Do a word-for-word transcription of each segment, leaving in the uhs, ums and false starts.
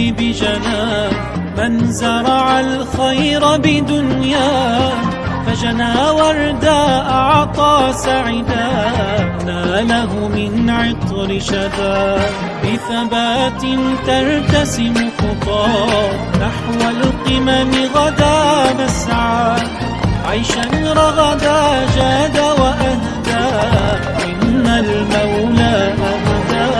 قلبي بجناه، من زرع الخير بدنياه فجنى وردا أعطى سعدا، ناله من عطر شدا. بثبات ترتسم خطاه نحو القمم غدا نسعى، عيشا رغدا جاد وأهدى إن المولى أهدى.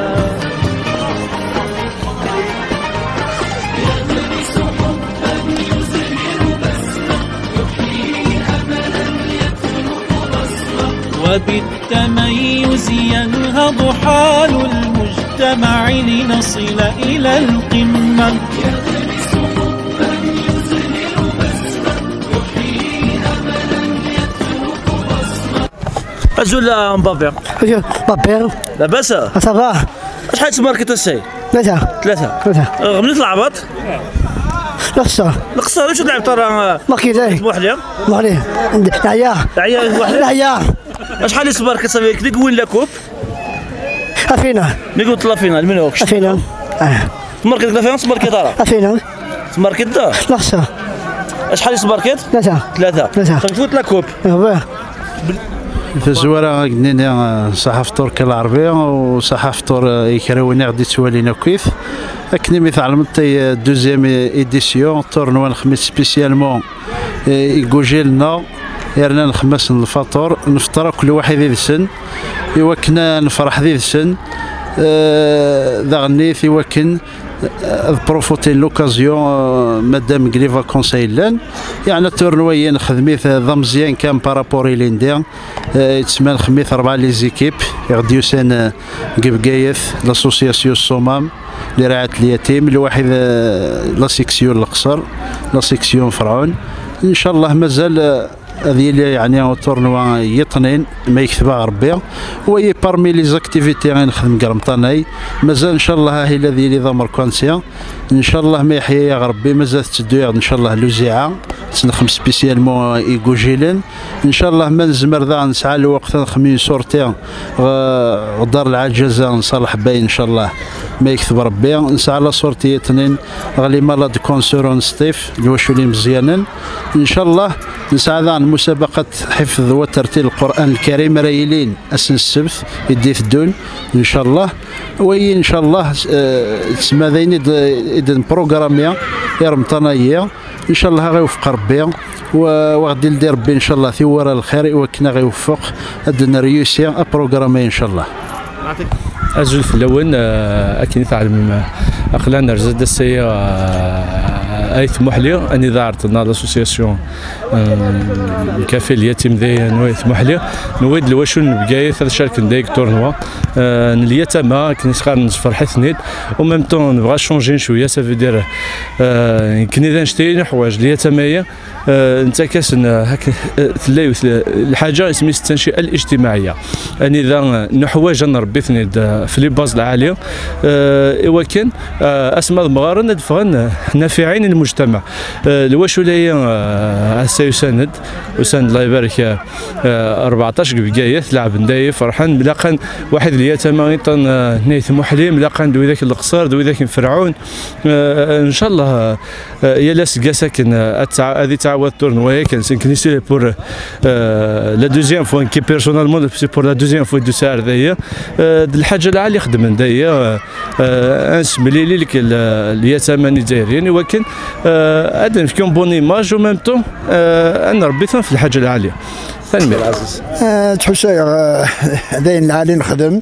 وبالتميز ينهض حال المجتمع لنصل إلى القمة. يغرس حبا يزهر بسمة يحيي أملا يترك بصمة. أزول مبابي مبابي لاباس؟ صافا. شحال تماركت السي؟ ثلاثة ثلاثة ثلاثة. منين تلعبط؟ القصر القصر واش تلعب ترى؟ ماكيداي بوحدها؟ بوحدي العيا العيا بوحدها؟ العيا. شحال اللي تماركت صافي كليك وين لا كوب؟ أفينا ملي قلت لا فينال من هوكش؟ أفينا تماركت لا فينال تماركت ترى؟ أفينا تماركت دا؟ القصر. شحال اللي تماركت؟ ثلاثة ثلاثة ثلاثة. تفوت لا كوب؟ في الزوارة قلنا صحافة تركيا العربية وصحافة تور يكراوني غادي توالينا كيف أكني مثل متي دوزيام إيديسيون تورنوا نخمس سبيسيالمون يجوجي لنا يرنا نخمس الفطور نفطر كل واحد ذي السن يوكنا نفرح ذي السن ذا غنيث يوكن بروفوتي لوكازيون مادام كليفا كونسايلان يعني تورنوي نخدميت ذا مزيان كان بارابوري لينديان يتسمى نخميت أربعة لي زيكيب يغديو سان قبقايث لاسوسياسيون الصمام لرعاية اليتيم الواحد لا سيكسيون القصر لا سيكسيون فرعون ان شاء الله مازال هذه اللي يعني تورنوا يطنين ما يكتبها ربي وهي بارمي لي زاكتيفيتي غنخدم قرمطاناي مازال ان شاء الله هي الذي اللي ضمر كونسيا ان شاء الله ما يحيى يا ربي مازال تدوي ان شاء الله لوزيعه تنخم سبيسيالمون ايكوجيلين ان شاء الله ما نزمر ذا نسعى الوقت نخمي صورتي غدار العجزه نصالح باين ان شاء الله ما يكتب ربي نسعى على صورتي اثنين غالي مالاد كونسورون ستيف الوشولي مزيانا ان شاء الله نسعى ذا مسابقه حفظ وترتيل القران الكريم رايلين اسن السبت يدي في الدون ان شاء الله وي ان شاء الله تسمى ذين اذا بروغراميا يا رمضانيه ان شاء الله غيوفق ربي وغادي لدي ربي ان شاء الله في ورا الخير وكنا غيوفق ادنا ريوسي بروغرامي ان شاء الله. أزول في الأول أكيد تعلم أقلنا رزد السيا أيث محلي أني ظهرت نال أسوسياسيون كافي اليتيم ذي نويث محلي نويد الوشون بقاية هذا شارك نديك تورنوا اليتامى كني صغار نصفر حثنيد وميم طون نبغى شونجين شوية سافو دير كني ذا نشتي حوايج اليتامى انت كاسن هكا تلاي الحاجه اسمها التنشئه الاجتماعيه اني ذا نحوايج نربي ثنيد في لي باز العاليه ايوا كان اسماء المغارة ندفغن نافعين المجتمع الواشوليه سيساند وساند الله يبارك أربعطاش بقايه لعب نداي فرحان ملاقا واحد اليتامى طن نيث محلي ملاقا دوي ذاك القصر دوي ذاك فرعون ان شاء الله يا لاس كاساكن هذه تعاود تورنوا كان سنكنيسي بور لا دوزيام فوا كي بيرسونالمون سي بور لا دوزيام فوا دو سار ذايا الحاجه العاليه خدم ذايا انسملي لي لك اليتامى دايرين ولكن هذا فيكم بون ايماج و ميم طون انا ربيتهم في الحاجه العاليه. ثاني العزيز تحسي ذاين العالي نخدم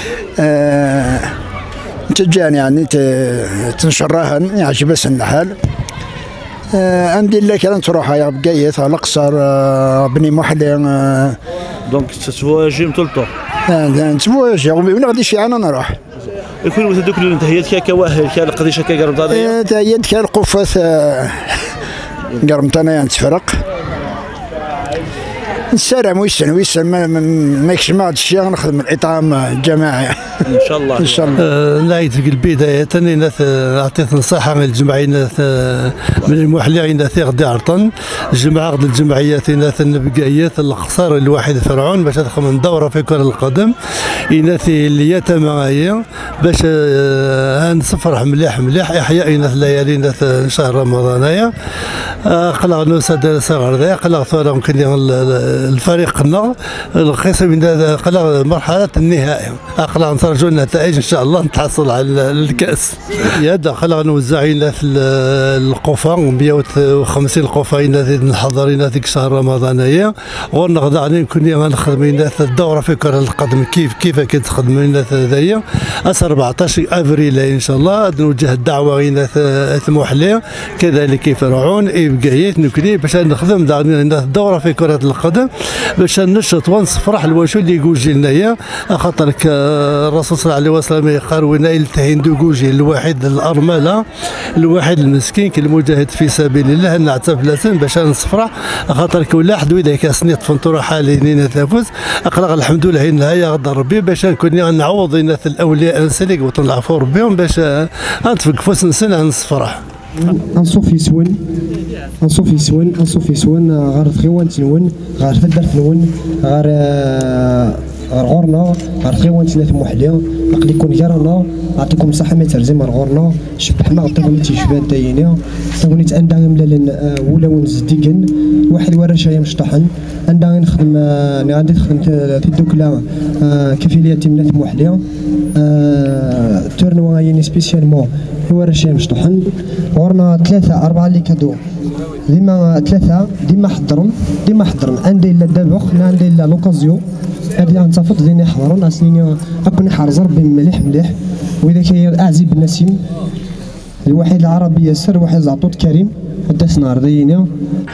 تجاني يعني تنشرهن يعجبس الحال عندي الله كان تروح يا بقيت على القصر بني محلي دونك تتفواجي طول الطون نتفواجي وين غادي شي انا نروح يكون هذوك الانتهيات كا كواهل كا القديشه كا قرمطانيه انتهيات كا القفات قرمطانيه نتفرق نسارع ويسن ويسن ما ما يكشف الشيء نخدم الاطعام الجماعي ان شاء الله ان شاء الله. نعيد في البداية ناث عطيت نصيحة من الجمعية ناث من المحلين ناث غدي عرطن الجمعة غد الجمعيات ناث النبقايات القصار الواحد فرعون باش تدخل دورة في كرة القدم يناث اليتامى باش نصفر مليح مليح إحياء ناث ليالي ناث شهر رمضان قلق نوساد صغر ذا قلق ثورة ممكن الفريقنا القسم قلق مرحلة النهائي قلق نترجو النتائج ان شاء الله نتحصل على الكاس. يا خلينا نوزعين في القفا مئة وخمسين قفا نحضرين هذيك شهر رمضانيه ونغدا كنا غنخدمين الدوره في كره القدم كيف كيف كتخدمين هذايا أربعطاش افريل ان شاء الله نوجه الدعوه غينا محليه كذلك فرعون بقايات نكني باش نخدم الدوره في كره القدم باش نشط ونصفرح الواشو اللي يجي لنايا خاطر الرسول صلى الله عليه وسلم يقال وين يلتهين دوجي الواحد الارمله الواحد المسكين كالمجاهد في سبيل الله نعترف لسن باش نصفرح خاطر كل واحد واذا كاسنيت فنطوره حاليا تفوز اقلق الحمد لله النهايه غدا ربي باش نكون نعوض ناس الاولياء نسلك وطنعفوا ربهم باش نتفق فوس نسن نصفرح. انصوف يسون انصوف يسون انصوف يسون غير ثغيوان تنون غير فدر تنون غير غير غورنا غير ثغيوان ثلاث محليه نقل يكون جارنا نعطيكم الصحه ما ترزم غورنا شبحنا غطيكم تيشبان داينيا ثوني تاندا ملالن ولا ونزديكن واحد ورا شاي مشطحن عندها نخدم انا غادي نخدم في الدوكلا كفيليه ثلاث محليه تورنوا يعني سبيسيالمون ورا شاي مشطحن غورنا ثلاثه اربعه اللي كادو ديما ثلاثه ديما حضرهم ديما حضرهم عندي لا دابوخ عندي لا لوكازيو هذه غنتفض ديني حضرون اسنيني اكون حارز ربي مليح مليح واذا كاين اعزب النسيم الواحد العربي ياسر واحد زعطوط كريم وداس نهار ديني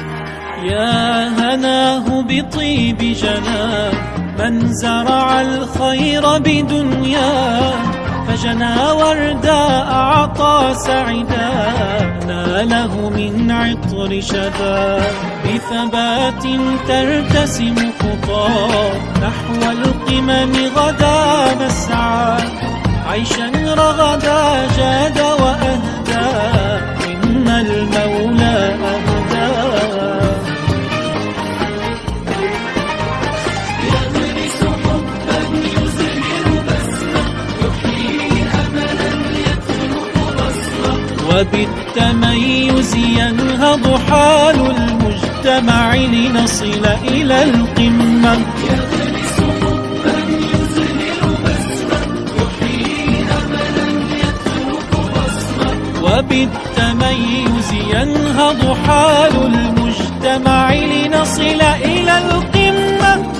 يا هناه بطيب جناه من زرع الخير بدنياه فجنى وردا أعطى سعدا ناله من عطر شذا بثبات ترتسم خطاه نحو القمم غدا نسعى عيشا رغدا جاد وأهدى إن المولى أهدى يغرس حبا يزهر بسمة يحيي أملا يخلق بصمة وبالتميز ينهض حال المجتمع لنصل إلى القمة يغرس حبا يزهر بسمة يحيي أملا يخلق بصمة وبالتميز ينهض حال المجتمع لنصل إلى القمة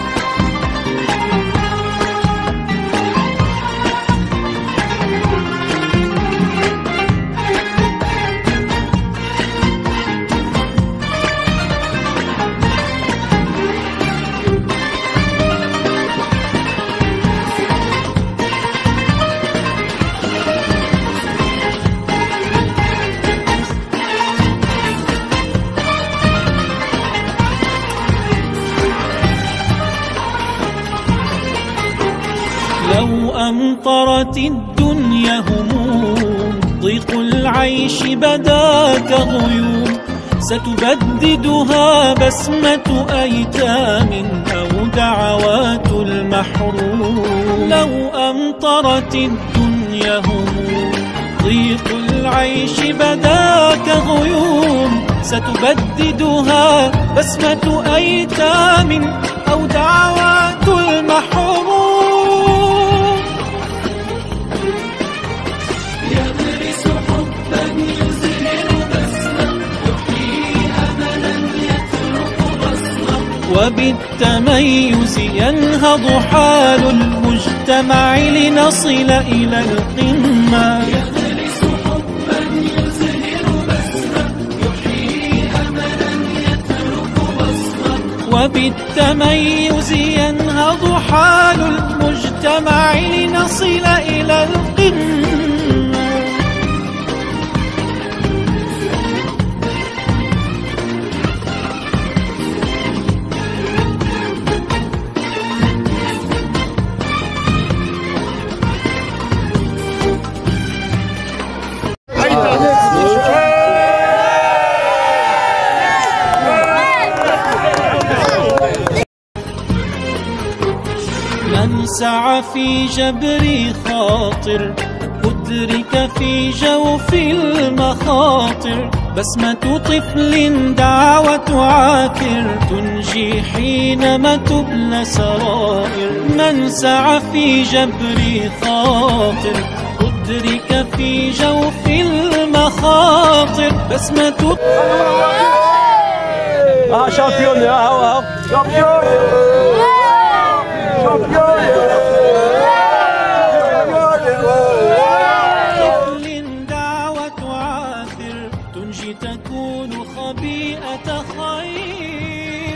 لو أمطرت الدنيا هموم ضيق العيش بدا كغيوم ستبددها بسمة أيتام أو دعوات المحروم لو أمطرت الدنيا هموم ضيق العيش بدا كغيوم ستبددها بسمة أيتام أو دعوات المحروم يغرس حبا يزهر بسمة يحيي أملا يخلق بصمة وبالتميز ينهض حال المجتمع لنصل إلى القمة يغرس حبا يزهر بسمة يحيي أملا يخلق بصمة وبالتميز ينهض حال المجتمع لنصل إلى القمة سعى في جبر خاطر أدرك في جوف المخاطر بسمة طفل دعوة عاثر تنجي حينما تبلى سرائر. من سعى في جبر خاطر أدرك في جوف المخاطر بسمة اه شامبيون يا هاو شامبيون طفل دعوة عاثر تنجي تكون خبيئة خير.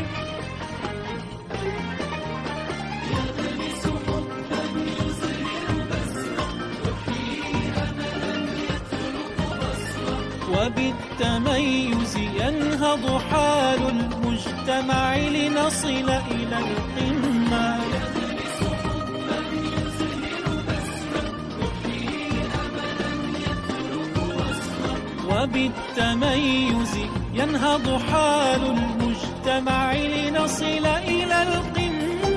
يغرس حبا يزهر بسمة يحيي أملا يترك بصمة وبالتميز ينهض حال المجتمع لنصل إلى القمة. يغرس حبا يزهر بسمة يحيي أملا يترك بصمة وبالتميز ينهض حال المجتمع لنصل إلى القمة.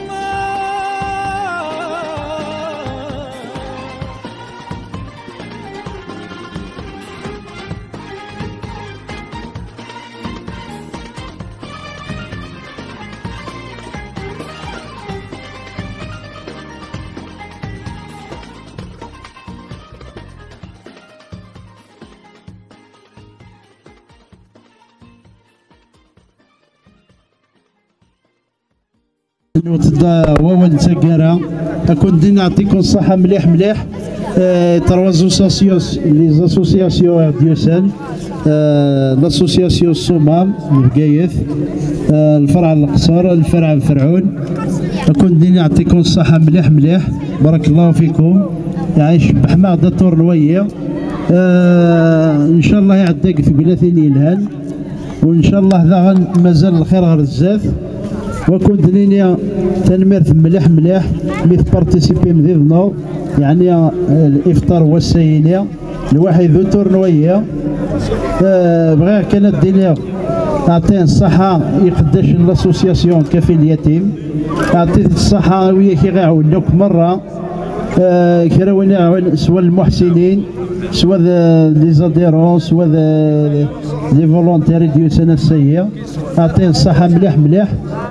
نوتدا ووال تسكارا اكون دي نعطيكم الصحة مليح مليح. تروا زوساسيوس لي زاسوسياسيون ديوسان لاسوسياسيون الصمام بقايث الفرع القصر الفرع فرعون اكون دي نعطيكم الصحة مليح مليح. بارك الله فيكم. يعيش بحماق داتور نوية ان شاء الله يعديك في بلاثين يلهان وان شاء الله ذا مازال الخير غير الزاف. وكنت لينيا تنميرت مليح مليح ميث بارتيسيبي مذيذنا يعني الافطار والسينيا الواحد ذو تورنويه أه بغير كانت دينيا اعطيه الصحه يقداش لاسوسياسيون كافي اليتيم اعطيه الصحه ويا كي غيعاونوك مره أه كراوني سوا المحسنين سوا لي زاديرون سوا لي فولونتير ديال سنه السيئه اعطيه الصحه مليح مليح.